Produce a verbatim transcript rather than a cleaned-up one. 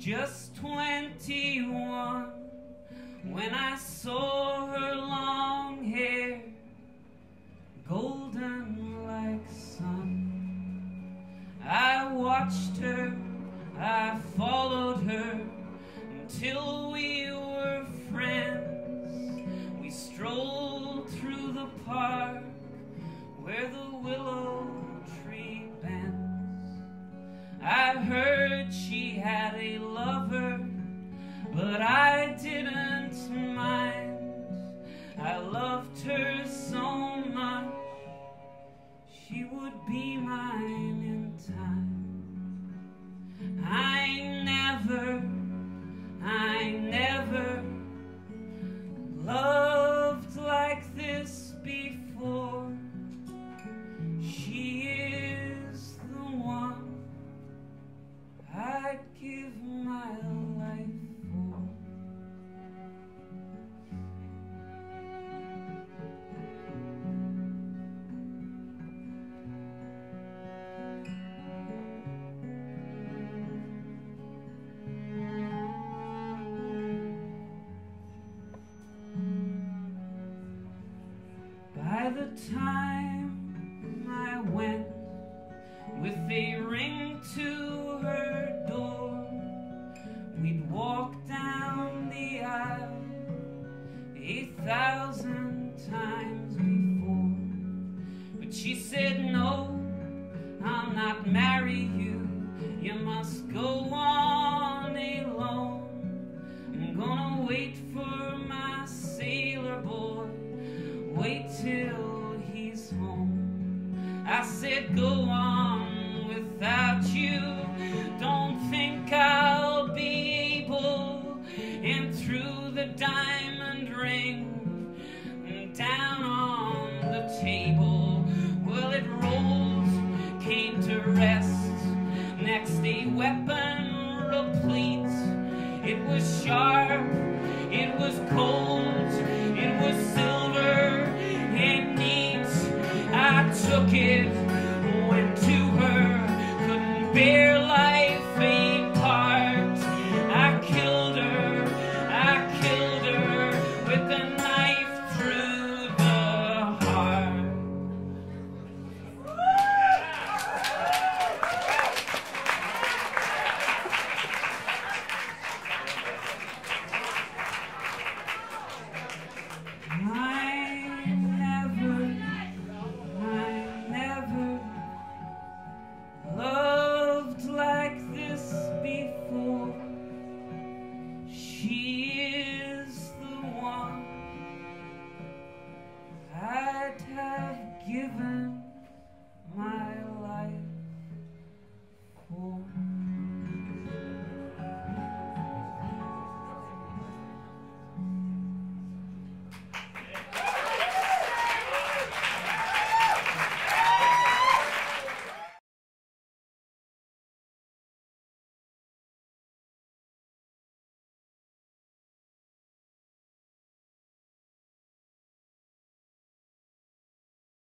just twenty-one when I saw her long hair, golden like sun. I watched her, I followed her until we were friends. We strolled through the park where the willow tree bends. I heard she had a lover, but I didn't mind. I loved her so much, she would be mine in time. I never, I never loved like this before. She is the one I'd give my life for. By the time I went with a ring to her door, we'd walk down the aisle a thousand times before. But she said, no, I'll not marry you, you must go on alone. I'm gonna wait for my sailor boy, wait till he's home. I said, go on without you, don't think I'll be able. And through the diamond ring, down on the table, well, it rolled, came to rest next a weapon replete. It was sharp, it was cold,